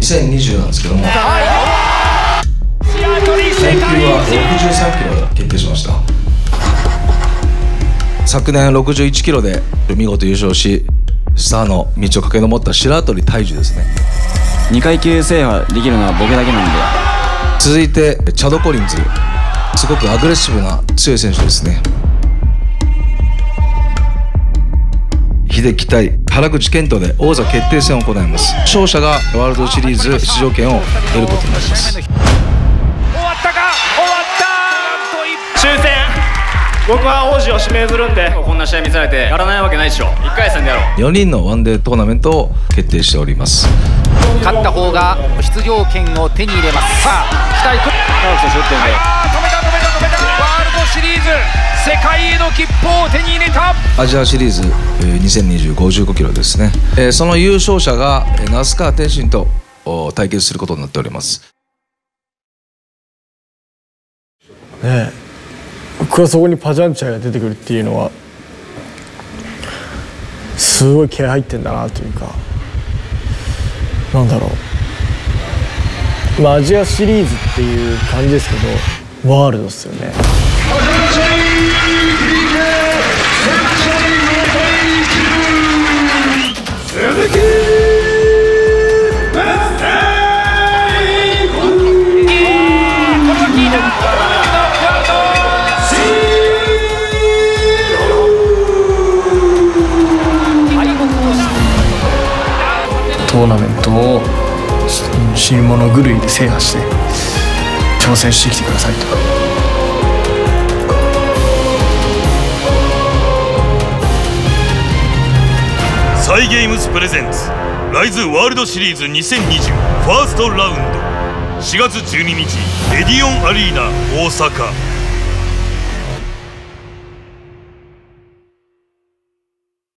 2020なんですけども、階級は63キロで決定しました。昨年61キロで見事優勝し、スターの道を駆け上った白鳥大樹ですね。 2階級制覇できるのは僕だけなんで。 続いてチャド・コリンズ、すごくアグレッシブな強い選手ですね。秀樹対原口健人で王座決定戦を行います。勝者がワールドシリーズ出場権を得ることになります。 終わったか、終わった。終戦。僕は王子を指名するんで、こんな試合見せられてやらないわけないでしょ。1回戦でやろう。 4人のワンデートーナメントを決定しております。 勝った方が出場権を手に入れます。さあ期待く長く背負ってんで。止めたワールドシリーズ世界への切符を手に入れた。 アジアシリーズ2020 55キロですね。その優勝者が那須川天心と対決することになっております。 ねえ、僕はそこにパジャンチャが出てくるっていうのはすごい気合入ってんだなというか、なんだろう、アジアシリーズっていう感じですけどワールドっすよね。トーナメントを死に物狂いで制覇して挑戦してきてくださいと。 サイ・ゲームズプレゼンツライズワールドシリーズ2020ファーストラウンド4月12日エディオンアリーナ大阪。